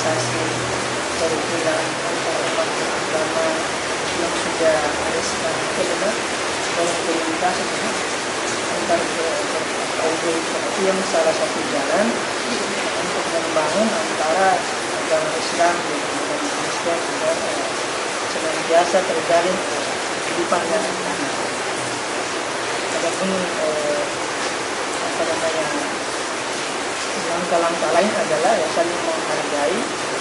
normalisasi kerukunan antar umat beragama yang sudah ada sekarang itu adalah dalam komunitas itu antar kaum itu yang salah satu jalan untuk membangun antara agama Islam dan agama Kristen agar senantiasa terjalin kehidupan yang damai. Adapun langkah-langkah lain adalah ya saling menghargai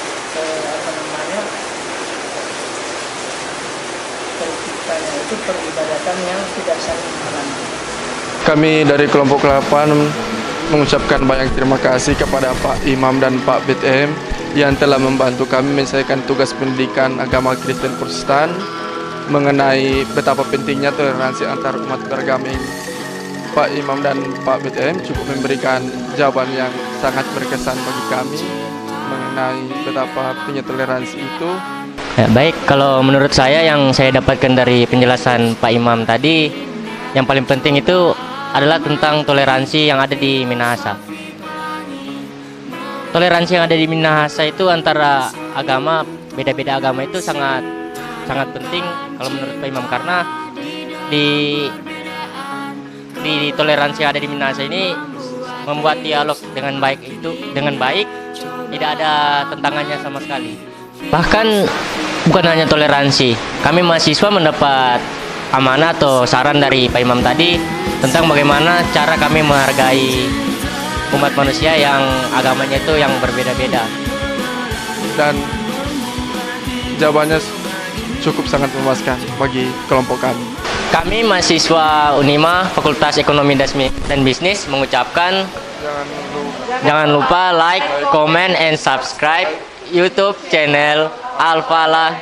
terciptanya itu peribadatan yang tidak saling menghalangi. Kami dari kelompok 8 mengucapkan banyak terima kasih kepada Pak Imam dan Pak BTM yang telah membantu kami menyelesaikan tugas pendidikan agama Kristen Protestan mengenai betapa pentingnya toleransi antar umat beragama ini. Pak Imam dan Pak BTM cukup memberikan jawaban yang sangat berkesan bagi kami mengenai betapa punya toleransi itu. Ya, baik, kalau menurut saya yang saya dapatkan dari penjelasan Pak Imam tadi, yang paling penting itu adalah tentang toleransi yang ada di Minahasa. Toleransi yang ada di Minahasa itu antara agama, beda-beda agama itu sangat penting kalau menurut Pak Imam, karena di toleransi yang ada di Minahasa ini membuat dialog dengan baik, tidak ada tentangannya sama sekali. Bahkan bukan hanya toleransi, kami mahasiswa mendapat amanah atau saran dari Pak Imam tadi tentang bagaimana cara kami menghargai umat manusia yang agamanya itu yang berbeda-beda. Dan jawabannya cukup sangat memuaskan bagi kelompok kami. Kami mahasiswa Unima Fakultas Ekonomi dan Bisnis mengucapkan jangan lupa like, comment, and subscribe YouTube channel Al-Falah.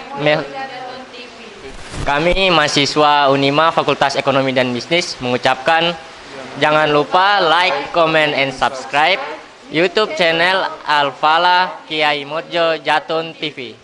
Kami mahasiswa Unima Fakultas Ekonomi dan Bisnis mengucapkan jangan lupa like, comment, and subscribe YouTube channel Al-Falah Kiai Modjo Jatun TV.